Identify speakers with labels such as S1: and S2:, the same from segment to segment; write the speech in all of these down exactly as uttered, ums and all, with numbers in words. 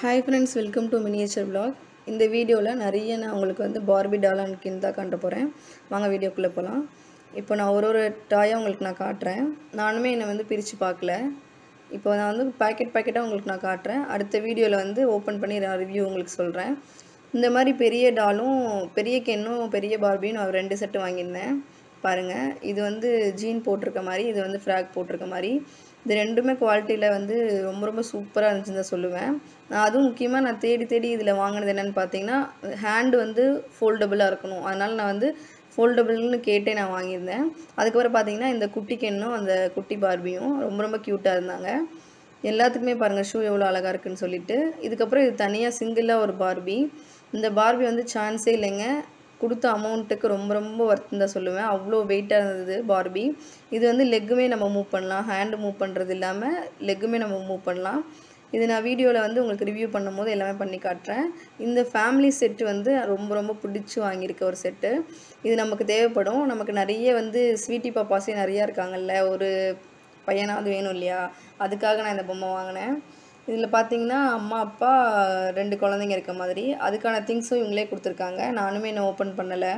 S1: Hi friends, welcome to miniature vlog. இந்த வீடியோல நிறைய நான் உங்களுக்கு வந்து பார்பி டால் அண்ட் கின் தான் காட்ட போறேன். வாங்க வீடியோக்குள்ள போலாம். இப்போ நான் ஒரு ஒரு டாயா உங்களுக்கு நான் காட்றேன். நானுமே என்ன வந்து பிரிச்சு பார்க்கல. இப்போ நான் வந்து பாக்கெட் பாக்கெட்டா உங்களுக்கு நான் காட்றேன். அடுத்த வீடியோல வந்து ஓபன் பண்ணி நான் ரிவ்யூ உங்களுக்கு சொல்றேன். இந்த மாதிரி பெரிய டாலும் பெரிய கென்னும் பெரிய பார்பியும் நான் ரெண்டு செட் வாங்கியிருந்தேன். பாருங்க, இது வந்து ஜீன் போட்டிருக்க மாதிரி, இது வந்து ஃப்ராக் போட்டிருக்க மாதிரி. இது ரெண்டுமே குவாலிட்டியில் வந்து ரொம்ப ரொம்ப சூப்பராக இருந்துச்சுன்னு தான் சொல்லுவேன். நான் அதுவும் முக்கியமாக நான் தேடி தேடி இதில் வாங்கினது என்னென்னு பார்த்தீங்கன்னா, ஹேண்டு வந்து ஃபோல்டபுளாக இருக்கணும். அதனால் நான் வந்து ஃபோல்டபுள்னு கேட்டே நான் வாங்கியிருந்தேன். அதுக்கப்புறம் பார்த்தீங்கன்னா, இந்த குட்டி கென்னும் அந்த குட்டி பார்பியும் ரொம்ப ரொம்ப க்யூட்டாக இருந்தாங்க. எல்லாத்துக்குமே பாருங்கள் ஷூ எவ்வளோ அழகாக இருக்குன்னு சொல்லிட்டு. இதுக்கப்புறம் இது தனியாக சிங்கிளாக ஒரு பார்பி. இந்த பார்பி வந்து சான்ஸே இல்லைங்க. கொடுத்த அமௌண்ட்டுக்கு ரொம்ப ரொம்ப ஒர்த்துன்னு தான் சொல்லுவேன். அவ்வளோ வெயிட்டாக இருந்தது பார்பி. இது வந்து லெக்குமே நம்ம மூவ் பண்ணலாம். ஹேண்டு மூவ் பண்ணுறது இல்லாமல் லெக்குமே நம்ம மூவ் பண்ணலாம். இது நான் வீடியோவில் வந்து உங்களுக்கு ரிவ்யூ பண்ணும்போது எல்லாமே பண்ணி காட்டுறேன். இந்த ஃபேமிலி செட்டு வந்து ரொம்ப ரொம்ப பிடிச்சி வாங்கியிருக்க ஒரு செட்டு. இது நமக்கு தேவைப்படும். நமக்கு நிறைய வந்து ஸ்வீட்டி பாப்பாஸே நிறையா இருக்காங்கல்ல, ஒரு பையனாவது வேணும் இல்லையா, அதுக்காக நான் இந்த பொம்மை வாங்கினேன். இதில் பார்த்தீங்கன்னா அம்மா அப்பா ரெண்டு குழந்தைங்க இருக்க மாதிரி அதுக்கான திங்ஸும் இவங்களே கொடுத்துருக்காங்க. நானுமே இன்னும் ஓப்பன் பண்ணலை.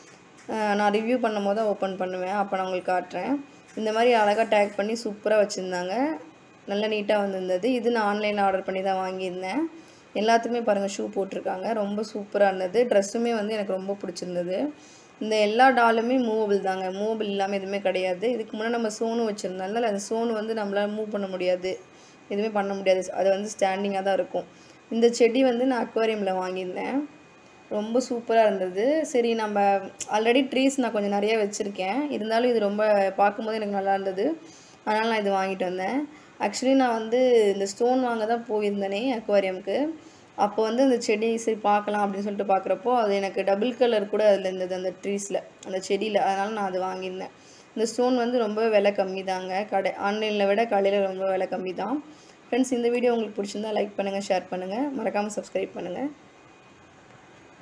S1: நான் ரிவ்யூ பண்ணும் போது தான் ஓப்பன் பண்ணுவேன். அப்போ நான் உங்களுக்கு காட்டுறேன். இந்த மாதிரி அழகாக டேக் பண்ணி சூப்பராக வச்சுருந்தாங்க. நல்லா நீட்டாக வந்திருந்தது. இது நான் ஆன்லைனில் ஆர்டர் பண்ணி தான் வாங்கியிருந்தேன். எல்லாத்துக்குமே பாருங்கள் ஷூ போட்டிருக்காங்க. ரொம்ப சூப்பராக இருந்தது. ட்ரெஸ்ஸுமே வந்து எனக்கு ரொம்ப பிடிச்சிருந்தது. இந்த எல்லா டாலுமே மூவபிள் தாங்க. மூவபிள் இல்லாமல் எதுவுமே கிடையாது. இதுக்கு முன்னே நம்ம சோனு வச்சுருந்தால அந்த சோனு வந்து நம்மளால் மூவ் பண்ண முடியாது, எதுவுமே பண்ண முடியாது. அது வந்து ஸ்டாண்டிங்காக தான் இருக்கும். இந்த செடி வந்து நான் அக்வாரியமில் வாங்கியிருந்தேன். ரொம்ப சூப்பராக இருந்தது. சரி, நம்ம ஆல்ரெடி ட்ரீஸ் நான் கொஞ்சம் நிறைய வச்சுருக்கேன். இருந்தாலும் இது ரொம்ப பார்க்கும்போது எனக்கு நல்லா இருந்தது. அதனால் நான் இது வாங்கிட்டு வந்தேன். ஆக்சுவலி நான் வந்து இந்த ஸ்டோன் வாங்க தான் போயிருந்தேனே அக்வாரியமுக்கு. அப்போ வந்து அந்த செடி சரி பார்க்கலாம் அப்படின்னு சொல்லிட்டு பார்க்குறப்போ அது எனக்கு டபுள் கலர் கூட அதில் இருந்தது அந்த ட்ரீஸில், அந்த செடியில். அதனால் நான் அது வாங்கியிருந்தேன். இந்த ஸ்டோன் வந்து ரொம்ப விலை கம்மி தாங்க. கடை ஆன்லைனில் விட கடையில் ரொம்ப விலை கம்மி தான். ஃப்ரெண்ட்ஸ், இந்த வீடியோ உங்களுக்கு பிடிச்சிருந்தா லைக் பண்ணுங்கள், ஷேர் பண்ணுங்கள், மறக்காமல் சப்ஸ்கிரைப் பண்ணுங்கள்.